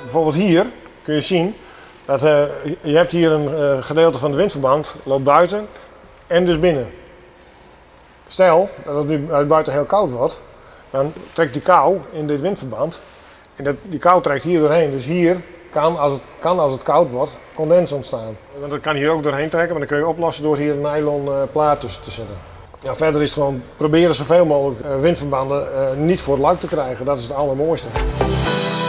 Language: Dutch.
bijvoorbeeld hier kun je zien dat je hebt hier een gedeelte van het windverband loopt buiten en dus binnen. Stel dat het nu uit buiten heel koud wordt, dan trekt die kou in dit windverband en die kou trekt hier doorheen. Dus hier kan als het koud wordt condens ontstaan. Want dat kan hier ook doorheen trekken, maar dan kun je oplossen door hier een nylon plaat tussen te zetten. Ja, verder is het gewoon proberen zoveel mogelijk windverbanden niet voor het luik te krijgen. Dat is het allermooiste.